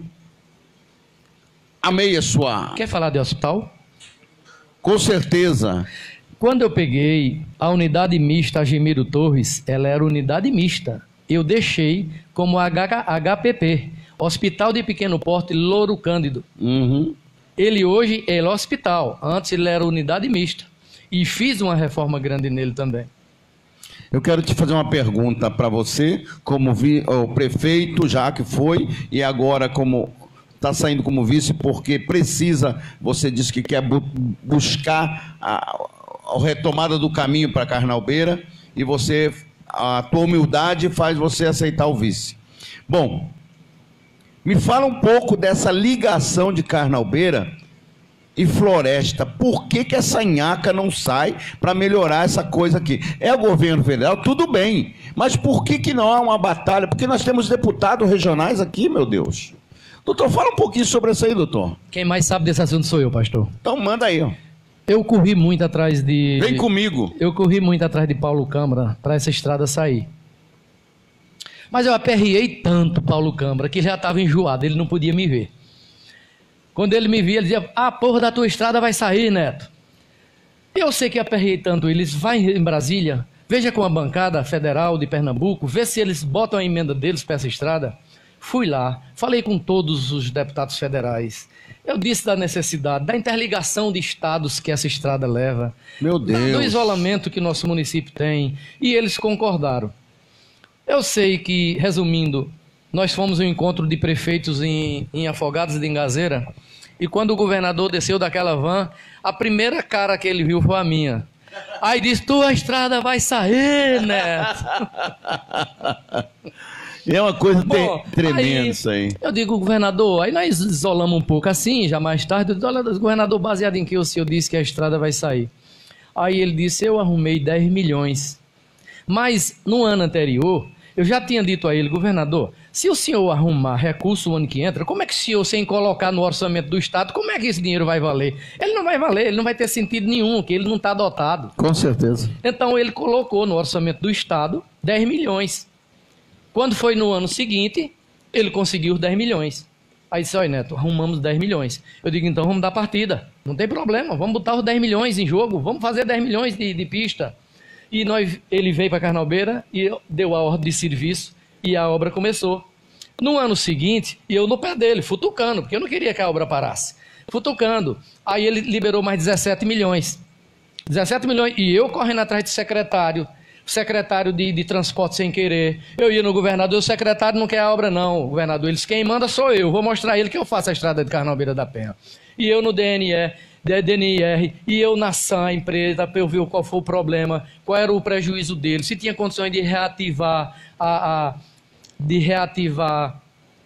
amei a sua... Quer falar de hospital? Com certeza. Quando eu peguei a unidade mista Agemiro Torres, ela era unidade mista. Eu deixei como H P P, Hospital de Pequeno Porte Louro Cândido. Uhum. Ele hoje é hospital, antes ele era unidade mista. E fiz uma reforma grande nele também. Eu quero te fazer uma pergunta para você, como vi, o prefeito já que foi, e agora como... está saindo como vice porque precisa, você disse que quer bu buscar a, a retomada do caminho para Carnalbeira e você, a tua humildade faz você aceitar o vice. Bom, me fala um pouco dessa ligação de Carnalbeira e Floresta. Por que que essa nhaca não sai para melhorar essa coisa aqui? É o governo federal, tudo bem, mas por que que não há uma batalha? Porque nós temos deputados regionais aqui, meu Deus. Doutor, fala um pouquinho sobre isso aí, doutor. Quem mais sabe desse assunto sou eu, pastor. Então manda aí, ó. Eu corri muito atrás de... Vem comigo. Eu corri muito atrás de Paulo Câmara para essa estrada sair. Mas eu aperriei tanto Paulo Câmara que ele já estava enjoado, ele não podia me ver. Quando ele me via, ele dizia, ah, porra da tua estrada vai sair, Neto. Eu sei que aperriei tanto eles, vai em Brasília, veja com a bancada federal de Pernambuco, vê se eles botam a emenda deles para essa estrada. Fui lá, falei com todos os deputados federais. Eu disse da necessidade, da interligação de estados que essa estrada leva. Meu Deus. Do isolamento que nosso município tem. E eles concordaram. Eu sei que, resumindo, nós fomos ao encontro de prefeitos em, em Afogados de Engazeira. E quando o governador desceu daquela van, a primeira cara que ele viu foi a minha. Aí disse, tua estrada vai sair, Neto. É uma coisa Bom, tremenda aí, isso aí. Eu digo, governador, aí nós isolamos um pouco assim, já mais tarde, eu digo, olha, governador, baseado em que o senhor disse que a estrada vai sair? Aí ele disse, eu arrumei dez milhões. Mas no ano anterior, eu já tinha dito a ele, governador, se o senhor arrumar recurso no ano que entra, como é que o senhor, sem colocar no orçamento do Estado, como é que esse dinheiro vai valer? Ele não vai valer, ele não vai ter sentido nenhum, porque ele não está dotado. Com certeza. Então ele colocou no orçamento do Estado dez milhões. Quando foi no ano seguinte, ele conseguiu os dez milhões. Aí disse, olha Neto, arrumamos dez milhões. Eu digo, então vamos dar partida. Não tem problema, vamos botar os dez milhões em jogo, vamos fazer dez milhões de, de pista. E nós, ele veio para Carnalbeira e deu a ordem de serviço e a obra começou. No ano seguinte, eu no pé dele, futucando, porque eu não queria que a obra parasse. Futucando. Aí ele liberou mais dezessete milhões. dezessete milhões. E eu correndo atrás de secretário. Secretário de, de transporte sem querer. Eu ia no governador, o secretário não quer a obra não, governador. Eles, quem manda sou eu, vou mostrar a ele que eu faço a estrada de Carnalbeira da Penha. E eu no D N E, D N I R, e eu na S A M, empresa, para eu ver qual foi o problema, qual era o prejuízo dele, se tinha condições de reativar, a, a, de reativar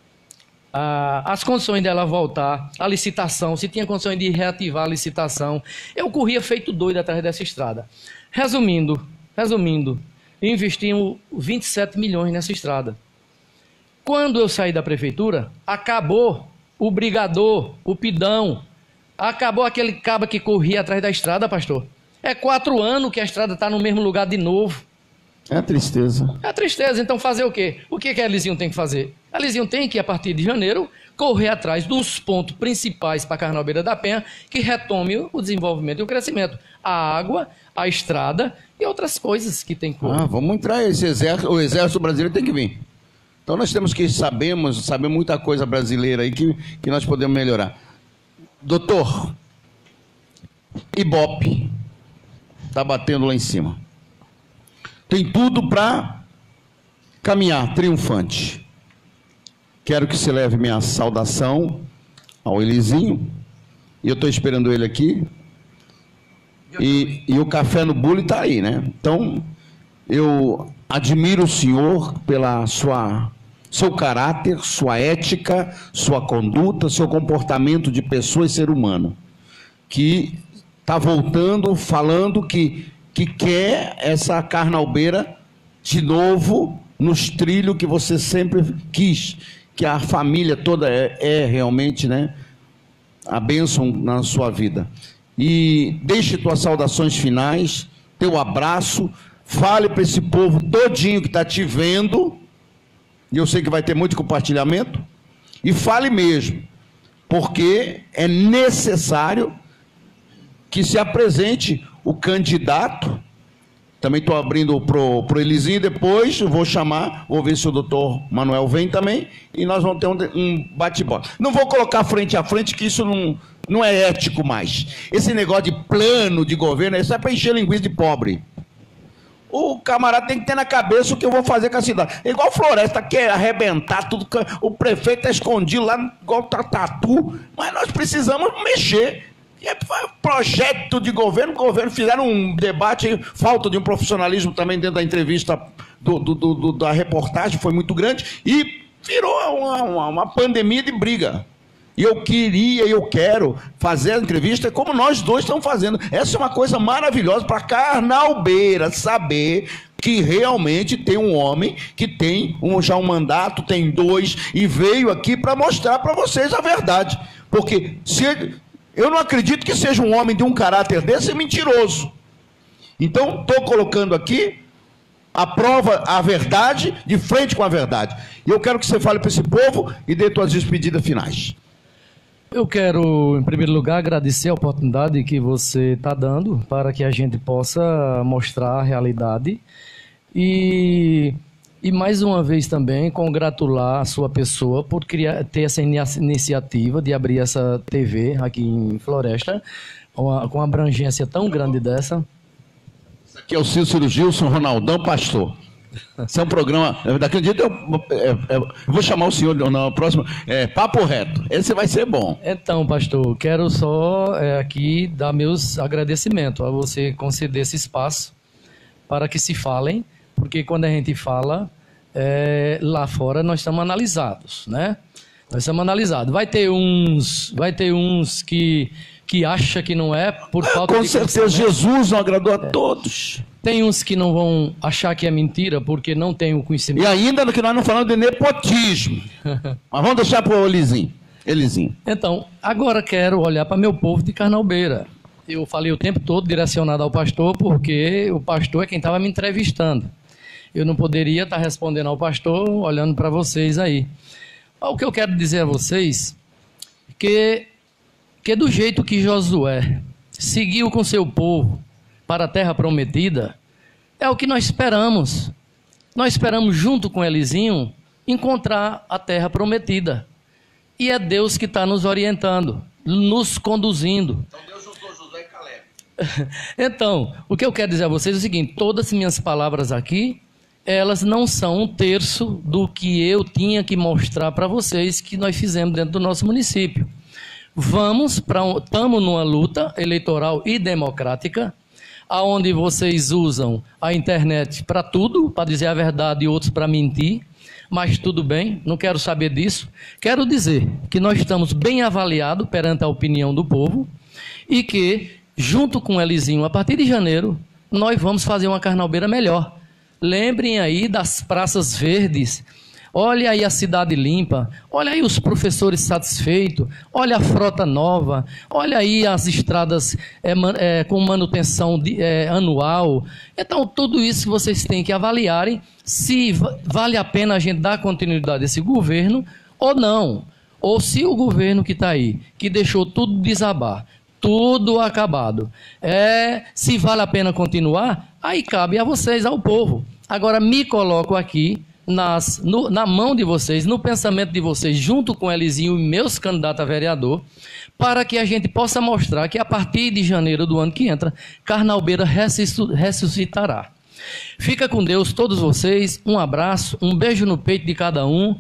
a, as condições dela voltar, a licitação, se tinha condições de reativar a licitação. Eu corria feito doido atrás dessa estrada. Resumindo, Resumindo, investimos vinte e sete milhões nessa estrada. Quando eu saí da prefeitura, acabou o brigador, o pidão, acabou aquele cabo que corria atrás da estrada, pastor. É quatro anos que a estrada está no mesmo lugar de novo. É tristeza. É tristeza. Então fazer o quê? O que, que a Elisinho tem que fazer? A Elisinho tem que, a partir de janeiro, correr atrás dos pontos principais para Carnalbeira da Penha que retome o desenvolvimento e o crescimento. A água, a estrada e outras coisas que tem que correr. Ah, vamos entrar, esse exército, o exército brasileiro tem que vir. Então nós temos que sabemos, saber muita coisa brasileira aí que, que nós podemos melhorar. Doutor, Ibope está batendo lá em cima. Tem tudo para caminhar triunfante. Quero que se leve minha saudação ao Elisinho. E eu estou esperando ele aqui. E, e o café no bule está aí, né? Então, eu admiro o senhor pela sua, seu caráter, sua ética, sua conduta, seu comportamento de pessoa e ser humano. Que está voltando, falando que, que quer essa Carnalbeira de novo nos trilhos que você sempre quis. Que a família toda é, é realmente, né, a bênção na sua vida. E deixe tuas saudações finais, teu abraço, fale para esse povo todinho que está te vendo, e eu sei que vai ter muito compartilhamento, e fale mesmo, porque é necessário que se apresente o candidato. Também estou abrindo para o Elisinho, depois eu vou chamar, vou ver se o doutor Manuel vem também, e nós vamos ter um, um bate-bola. Não vou colocar frente a frente, que isso não, não é ético mais. Esse negócio de plano de governo, isso é para encher linguiça de pobre. O camarada tem que ter na cabeça o que eu vou fazer com a cidade. É igual Floresta, quer arrebentar tudo, o prefeito está escondido lá, igual tatu, mas nós precisamos mexer. É projeto de governo, o governo fizeram um debate, falta de um profissionalismo também dentro da entrevista, do, do, do, da reportagem, foi muito grande, e virou uma, uma, uma pandemia de briga. E eu queria, eu quero fazer a entrevista como nós dois estamos fazendo. Essa é uma coisa maravilhosa para Carnalbeira saber que realmente tem um homem que tem um, já um mandato, tem dois, e veio aqui para mostrar para vocês a verdade. Porque se ele, eu não acredito que seja um homem de um caráter desse mentiroso. Então, estou colocando aqui a prova, a verdade, de frente com a verdade. E eu quero que você fale para esse povo e dê suas despedidas finais. Eu quero, em primeiro lugar, agradecer a oportunidade que você está dando para que a gente possa mostrar a realidade e, e mais uma vez também congratular a sua pessoa por criar, ter essa iniciativa de abrir essa T V aqui em Floresta, com uma, com uma abrangência tão grande dessa. Esse aqui é o Cícero Gilson Ronaldão Pastor. Esse é um programa, daquele dia eu, eu, eu vou chamar o senhor na próxima, é, Papo Reto, esse vai ser bom. Então, pastor, quero só é, aqui dar meus agradecimentos a você conceder esse espaço para que se falem, porque quando a gente fala, é, lá fora nós estamos analisados, né? Nós estamos analisados. Vai ter uns, vai ter uns que, que acham que não é por falta Com de... Com certeza, Jesus não agradou a é. todos. Tem uns que não vão achar que é mentira porque não tem o conhecimento. E ainda que nós não falamos de nepotismo. Mas vamos deixar para o Elizinho. Elizinho. Então, agora quero olhar para meu povo de Carnalbeira. Eu falei o tempo todo direcionado ao pastor porque o pastor é quem estava me entrevistando. Eu não poderia estar respondendo ao pastor olhando para vocês aí. O que eu quero dizer a vocês que, que do jeito que Josué seguiu com seu povo para a terra prometida, é o que nós esperamos. Nós esperamos, junto com Elizinho, encontrar a terra prometida. E é Deus que está nos orientando, nos conduzindo. Então Deus juntou Josué e Caleb. Então, o que eu quero dizer a vocês é o seguinte, todas as minhas palavras aqui, elas não são um terço do que eu tinha que mostrar para vocês que nós fizemos dentro do nosso município. Vamos para um, estamos numa luta eleitoral e democrática, aonde vocês usam a internet para tudo, para dizer a verdade e outros para mentir, mas tudo bem, não quero saber disso. Quero dizer que nós estamos bem avaliados perante a opinião do povo e que, junto com o Elizinho, a partir de janeiro, nós vamos fazer uma Carnalbeira melhor. Lembrem aí das praças verdes. Olha aí a cidade limpa, olha aí os professores satisfeitos, olha a frota nova, olha aí as estradas é, é, com manutenção de, é, anual. Então, tudo isso vocês têm que avaliarem se vale a pena a gente dar continuidade a esse governo ou não. Ou se o governo que está aí, que deixou tudo desabar, tudo acabado, é, se vale a pena continuar, aí cabe a vocês, ao povo. Agora, me coloco aqui, Nas, no, na mão de vocês, no pensamento de vocês, junto com Elizinho e meus candidatos a vereador, para que a gente possa mostrar que a partir de janeiro do ano que entra, Carnalbeira ressuscitará. Fica com Deus todos vocês, um abraço, um beijo no peito de cada um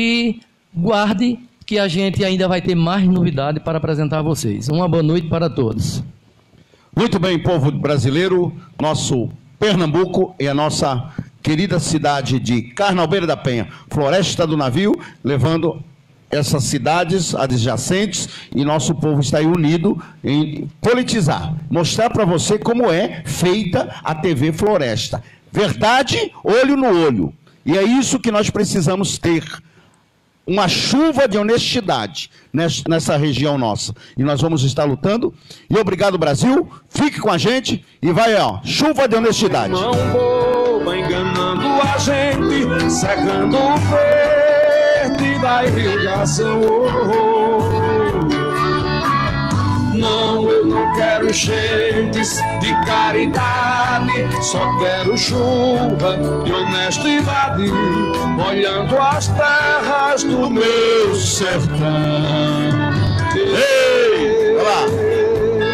e guarde que a gente ainda vai ter mais novidade para apresentar a vocês. Uma boa noite para todos. Muito bem, povo brasileiro, nosso Pernambuco e a nossa querida cidade de Carnalbeira da Penha, Floresta do Navio, levando essas cidades adjacentes e nosso povo está aí unido em politizar, mostrar para você como é feita a T V Floresta. Verdade, olho no olho. E é isso que nós precisamos ter. Uma chuva de honestidade nessa região nossa. E nós vamos estar lutando. E obrigado, Brasil. Fique com a gente e vai, ó, chuva de honestidade. Mão boba enganando a gente, secando o verde da irrigação. Oh, oh. Não, eu não quero enchentes de caridade, só quero chuva de honestidade, molhando as terras do meu sertão. Ei, olha lá.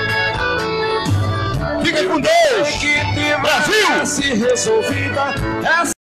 Fica com Deus, que Brasil! Se resolvida